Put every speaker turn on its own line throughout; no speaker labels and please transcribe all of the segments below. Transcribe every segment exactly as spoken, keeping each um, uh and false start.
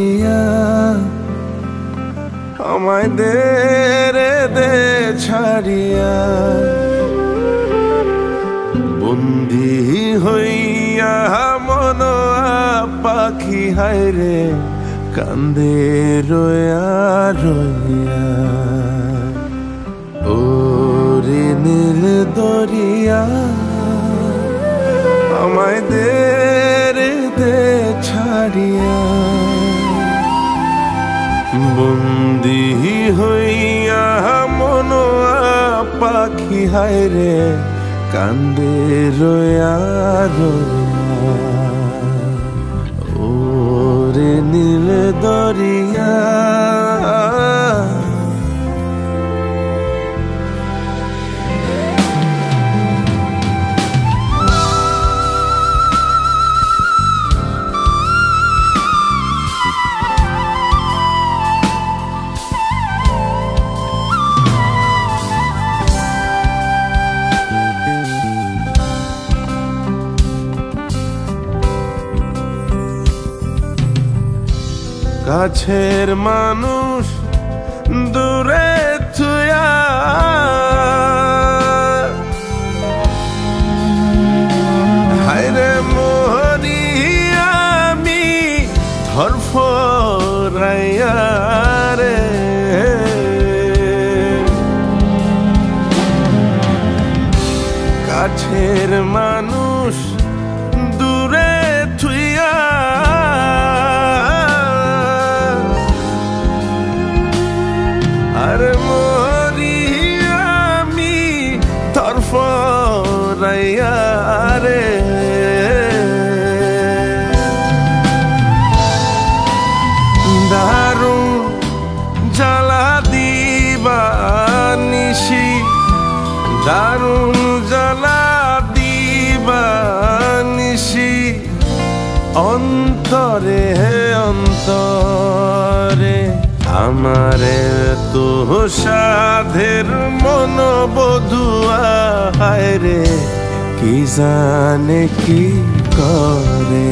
ধরিয়া আমায় দে রে দে ছাড়িয়া বন্দি হইয়া মন পাখি হায়রে কান্দে রয়া রইয়া ওরে নীল দরিয়া আমায় দে রে দে ছাড়িয়া বন্দি হইয়া মন পাখি হায়রে কান্দে রয়া রয়া ওরে নীল দরিয়া কাছের মানুষ দূরে থুয়া হায়রে মোহরি আমি ধরফরাইয়া রে কাছের মানুষ দূরে থুয়া আর মরি আমি তরফরাইয়া রে দারুণ জ্বালা দিবা নিশি দারুণ জ্বালা দিবা নিশি অন্তরে অন্তরে আমারে তো সাধের মন বধুয়া হায়রে কি জানে কি করে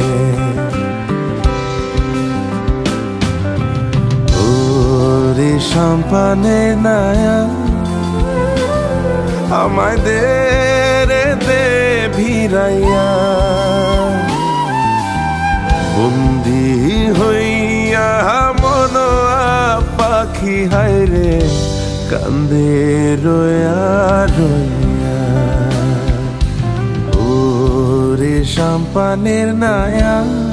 ওরে সম্পানে নায়া আমায় দে রে দে ভিড়াইয়া বন্দি হইয়া মন পাখি হায়রে কান্দে রয়া রইয়া ওরে সম্পানের নায়া।